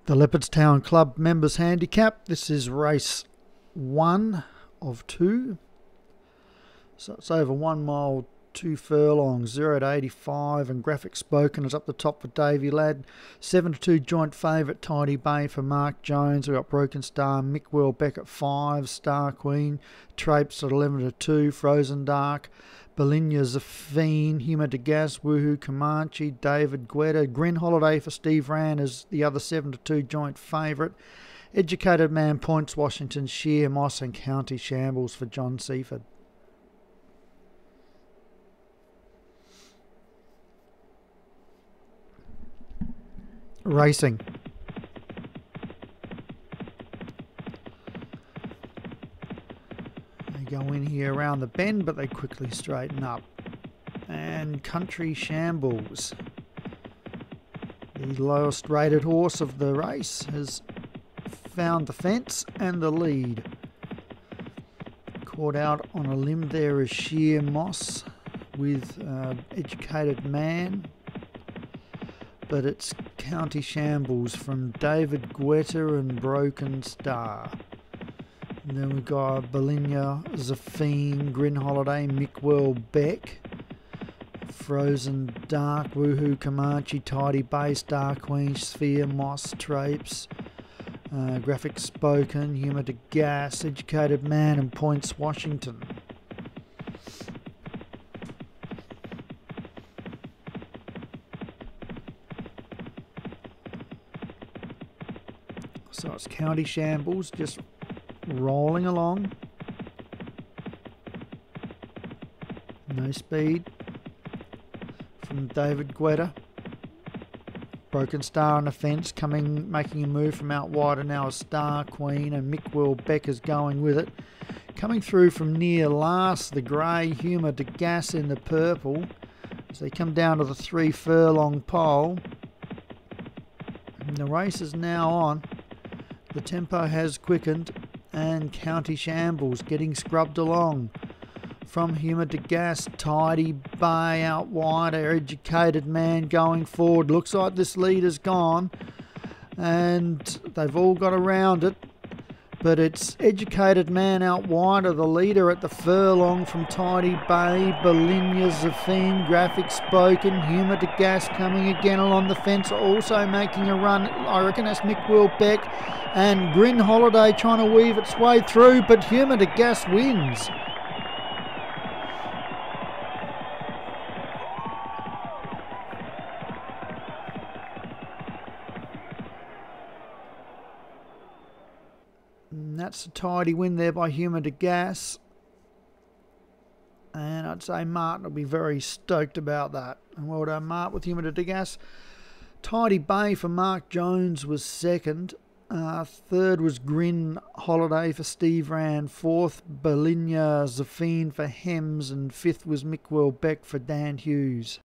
The Leopardstown Club Members Handicap. This is race 1 of 2. So it's over 1 mile, 2 furlongs, 0 to 85, and Graphic Spoken is up the top for Davey Ladd. 7 to 2 joint favourite, Tidy Bay for Mark Jones. We've got Broken Star, Mick Welbeck at 5, Star Queen, Traipse at 11 to 2, Frozen Dark, Belinia Zafine, Huma de Gas, Woohoo Comanche, David Guetta, Grin Holiday for Steve Rann is the other 7 to 2 joint favourite. Educated Man Points, Washington, Sheer Moss, and County Shambles for John Seaford. Racing. They go in here around the bend, but they quickly straighten up. And Country Shambles, the lowest rated horse of the race, has found the fence and the lead. Caught out on a limb there is Sheer Moss with Educated Man, but it's County Shambles from David Guetta and Broken Star. And then we've got Belinia Zafine, Grin Holiday, Mick Welbeck, Frozen Dark, Woohoo Comanche, Tidy Bay, Star Queen, Sphere, Moss, Traipse, Graphic Spoken, Huma de Gas, Educated Man, and Points Washington. So it's County Shambles just rolling along. No speed from David Guetta. Broken Star on the fence, making a move from out wide, and now a Star Queen, and Mick Welbeck is going with it. Coming through from near last, the grey, Huma de Gas in the purple, as they come down to the 3 furlong pole. And the race is now on. The tempo has quickened, and County Shambles getting scrubbed along. From Huma de Gas, Tidy Bay out wide, our Educated Man going forward. Looks like this lead is gone, and they've all got around it. But it's Educated Man out wide of the leader at the furlong from Tidy Bay, Belinia Zafine, Graphic Spoken, Huma de Gas coming again along the fence, also making a run. I reckon that's Mick Welbeck, and Grin Holiday trying to weave its way through, but Huma de Gas wins. And that's a tidy win there by Huma de Gas. And I'd say Martin will be very stoked about that. And well done, Mark, with Huma de Gas. Tidy Bay for Mark Jones was second. Third was Grin Holiday for Steve Rann. Fourth, Belinia Zafine for Hems. And fifth was Mick Welbeck for Dan Hughes.